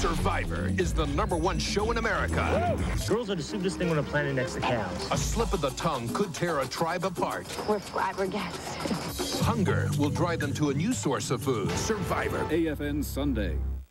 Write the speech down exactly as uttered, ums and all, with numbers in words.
Survivor is the number one show in America. Girls are the stupidest thing on the planet next to cows. A slip of the tongue could tear a tribe apart. We're flabbergasted. Hunger will drive them to a new source of food. Survivor. A F N Sunday.